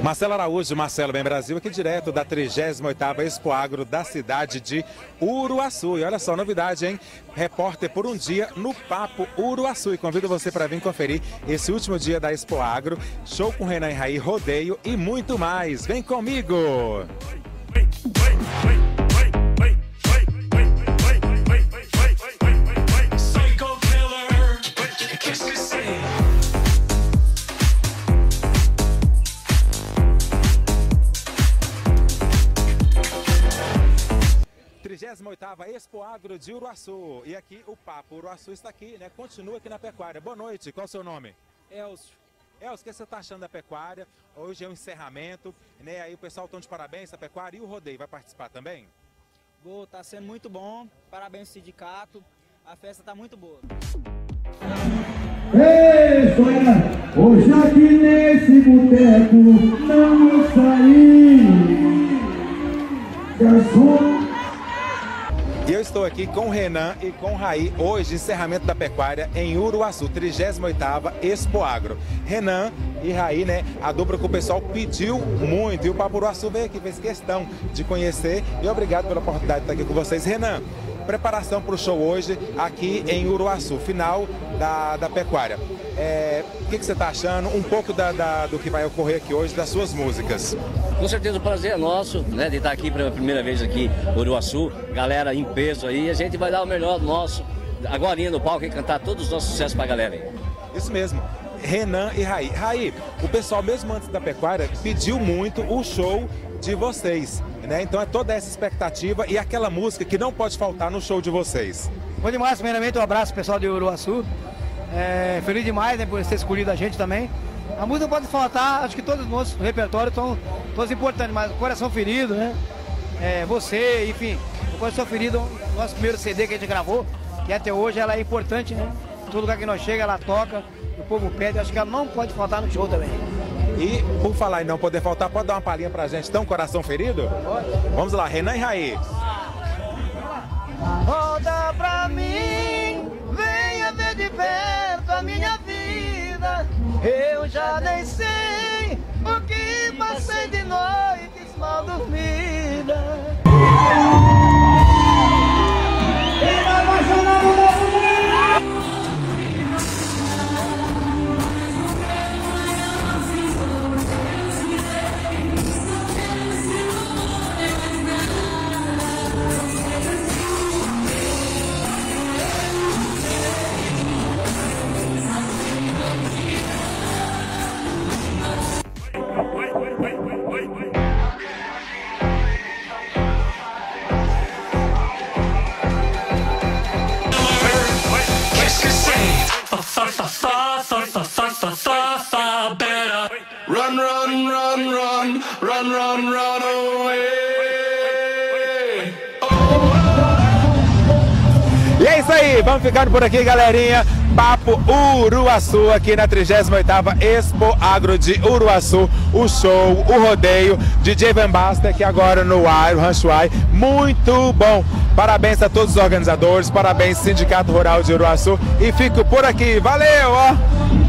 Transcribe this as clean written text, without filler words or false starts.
Marcelo Araújo, Marcelo Bem Brasil, aqui direto da 38ª Expo Agro da cidade de Uruaçu. E olha só, novidade, hein? Repórter por um dia no Papo Uruaçu. E convido você para vir conferir esse último dia da Expo Agro. Show com Renan e Raí, rodeio e muito mais. Vem comigo! Oitava Expo Agro de Uruaçu. E aqui o Papo Uruaçu está aqui, né? Continua aqui na pecuária. Boa noite, qual é o seu nome? Elcio. Elcio, o que você está achando da pecuária? Hoje é o encerramento, né? Aí o pessoal está de parabéns à pecuária e o rodeio vai participar também? Tá sendo muito bom, parabéns ao sindicato, a festa está muito boa. Ei, olha, hoje aqui nesse boteco não saí, garçom. E eu estou aqui com o Renan e com o Raí, hoje, encerramento da pecuária em Uruaçu, 38ª Expo Agro. Renan e Raí, né, a dupla que o pessoal pediu muito, e o Papo Uruaçu veio aqui, fez questão de conhecer, e obrigado pela oportunidade de estar aqui com vocês. Renan, preparação para o show hoje aqui em Uruaçu, final da pecuária. O que você está achando? Um pouco do que vai ocorrer aqui hoje, das suas músicas. Com certeza o prazer é nosso, né, de estar aqui pela primeira vez aqui em Uruaçu, galera em peso aí, a gente vai dar o melhor nosso, agora no palco e cantar todos os nossos sucessos pra galera aí. Isso mesmo, Renan e Raí. Raí, o pessoal mesmo antes da pecuária pediu muito o show de vocês, né? Então é toda essa expectativa e aquela música que não pode faltar no show de vocês. Bom demais, primeiramente um abraço pessoal de Uruaçu, feliz demais, né, por ter escolhido a gente também. A música pode faltar, acho que todos os nossos repertórios são todos importantes, mas o Coração Ferido, né? Você, enfim, o Coração Ferido, nosso primeiro CD que a gente gravou, e até hoje ela é importante, né? Todo lugar que nós chega, ela toca, o povo pede, acho que ela não pode faltar no show também. E por falar em não poder faltar, pode dar uma palhinha pra gente, então, Coração Ferido? Pode. Vamos lá, Renan e Raí. Roda pra mim, venha ver de perto a minha vida. Eu já nem sei o que passei de noites mal dormidas. Run, run, run, run, run, run, run away. E é isso aí, vamos ficando por aqui, galerinha. Papo Uruaçu, aqui na 38ª Expo Agro de Uruaçu. O show, o rodeio, DJ Van Basten aqui agora no ar, o Rancho Ai. Muito bom. Parabéns a todos os organizadores, parabéns Sindicato Rural de Uruaçu. E fico por aqui. Valeu, ó!